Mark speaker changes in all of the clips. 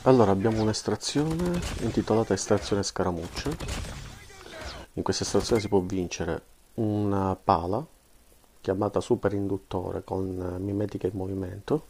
Speaker 1: Allora, abbiamo un'estrazione intitolata estrazione scaramuccia. In questa estrazione si può vincere una pala chiamata superinduttore con mimetica in movimento.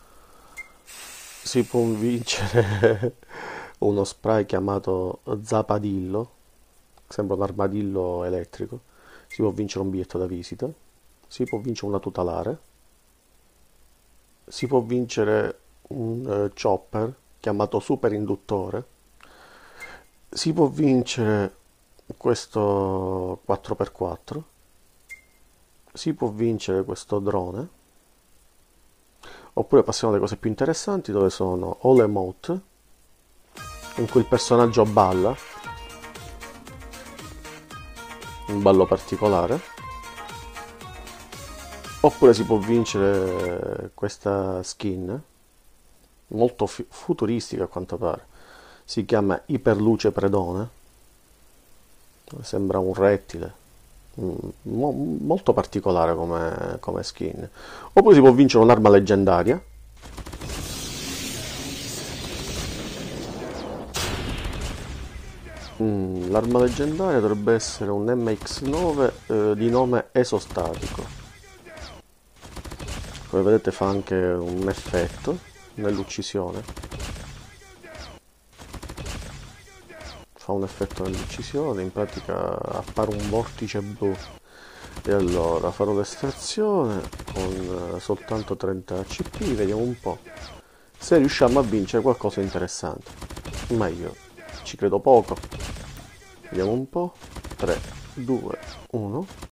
Speaker 1: Si può vincere uno spray chiamato zapadillo, sembra un armadillo elettrico. Si può vincere un biglietto da visita. Si può vincere una tutelare. Si può vincere un chopper chiamato superinduttore. Si può vincere questo 4x4, si può vincere questo drone, oppure passiamo alle cose più interessanti dove sono All Emote, in cui il personaggio balla, un ballo particolare, oppure si può vincere questa skin, molto futuristica a quanto pare, si chiama Iperluce Predone, sembra un rettile. Molto particolare come skin. Oppure si può vincere un'arma leggendaria. L'arma leggendaria dovrebbe essere un MX9 di nome esostatico. Come vedete fa anche un effetto nell'uccisione. Fa un effetto nell'uccisione, in pratica appare un vortice blu. E allora farò l'estrazione con soltanto 30 CP, vediamo un po' se riusciamo a vincere qualcosa di interessante. Ma io ci credo poco. Vediamo un po'. 3, 2, 1.